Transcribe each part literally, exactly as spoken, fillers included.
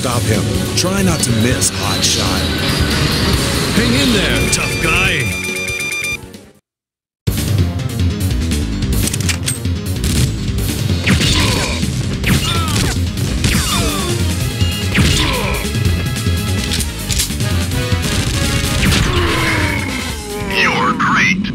stop him. Try not to miss, hot shot. Hang in there, tough guy. You're great.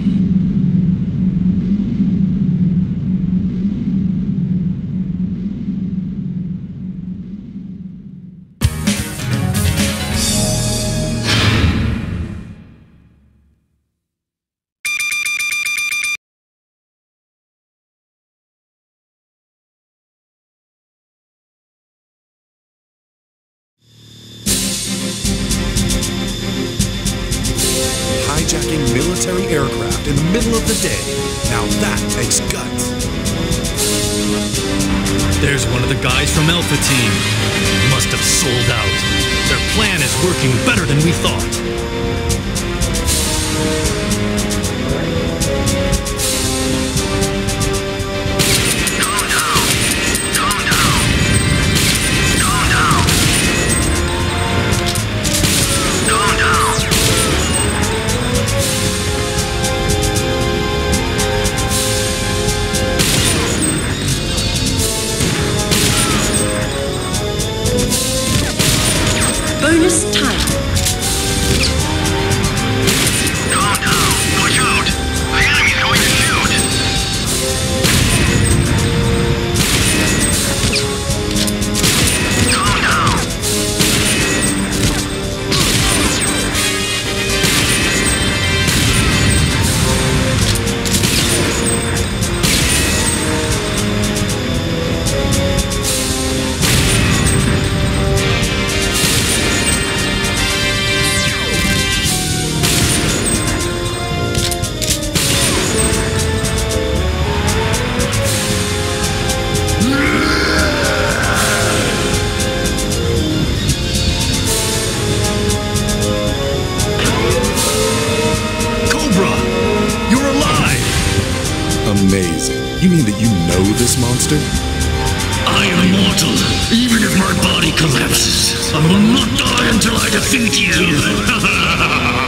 Hijacking military aircraft in the middle of the day. Now that takes guts. There's one of the guys from Alpha Team. Must have sold out. Their plan is working better than we thought. Calm down. Calm down. Calm down. Calm down. Bonus time. Calm down. Watch out. The enemy's going to shoot. Calm down. Cobra! You're alive! Amazing. You mean that you know this monster? I am mortal. Even if my body collapses, I will not die until I defeat you.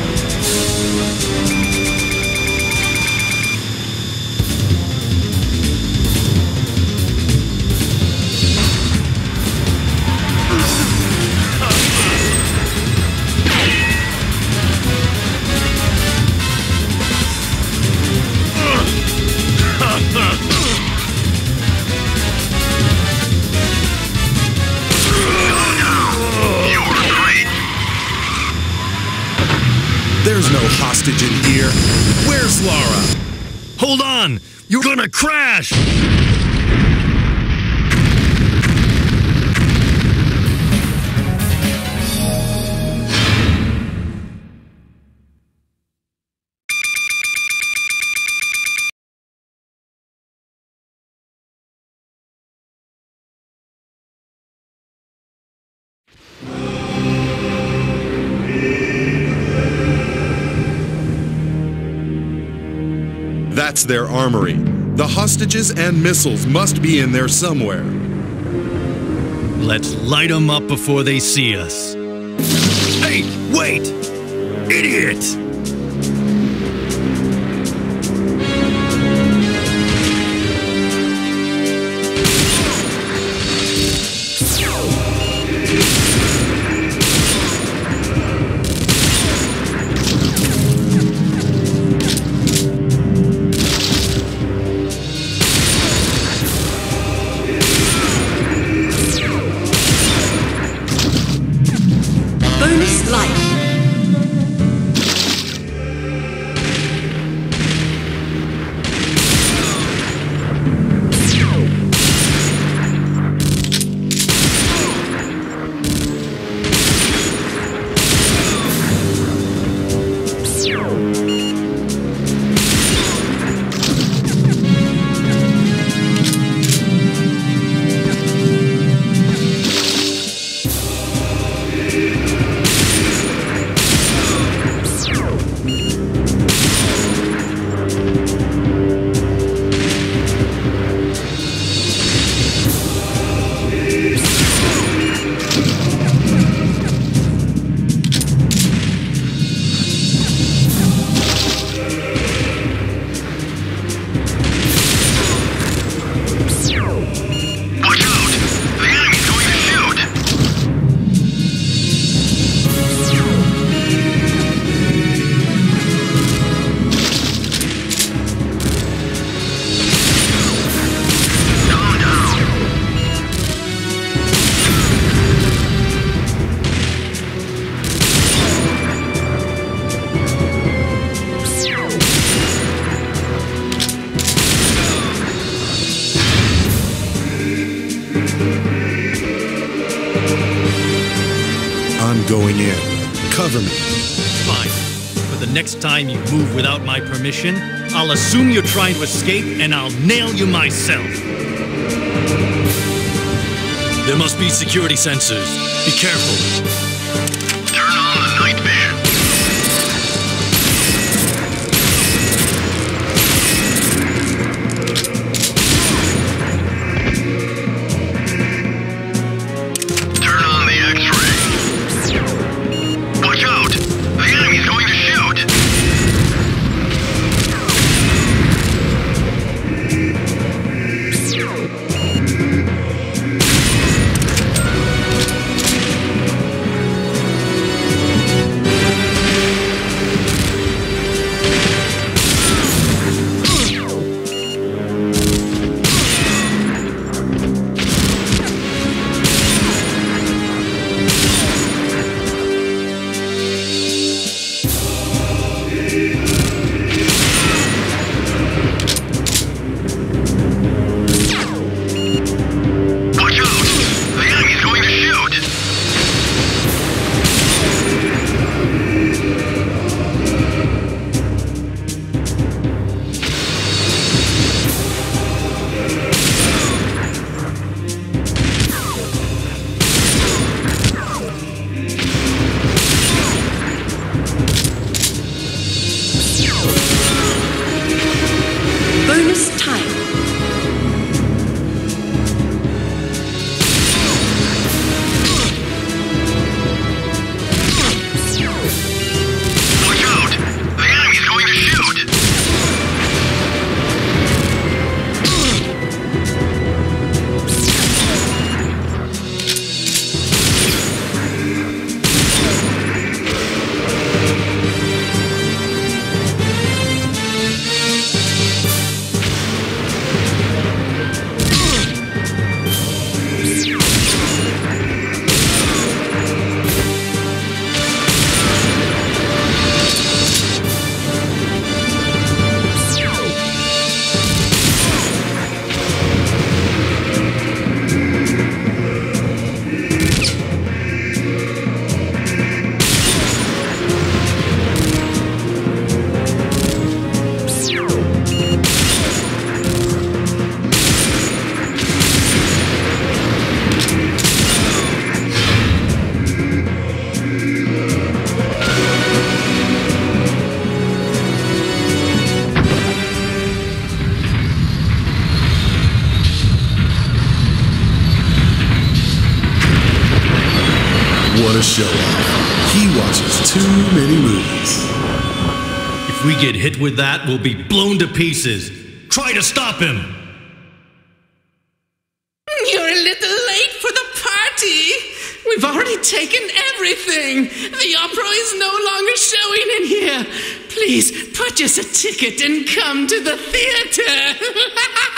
You're great. There's no hostage in here. Where's Lara? Hold on! You're gonna crash! That's their armory. The hostages and missiles must be in there somewhere. Let's light them up before they see us. Hey, wait! Idiot! Bonus life. I'm going in. Cover me. Fine. But the next time you move without my permission, I'll assume you're trying to escape and I'll nail you myself. There must be security sensors. Be careful. Turn on the night vision. Turn on the X-ray. Watch out! The enemy's going to shoot! Bonus time. Watch out! The enemy's going to shoot! What a show-off. He watches too many movies. If we get hit with that, we'll be blown to pieces. Try to stop him! You're a little late for the party. We've already taken everything. The opera is no longer showing in here. Please purchase a ticket and come to the theater.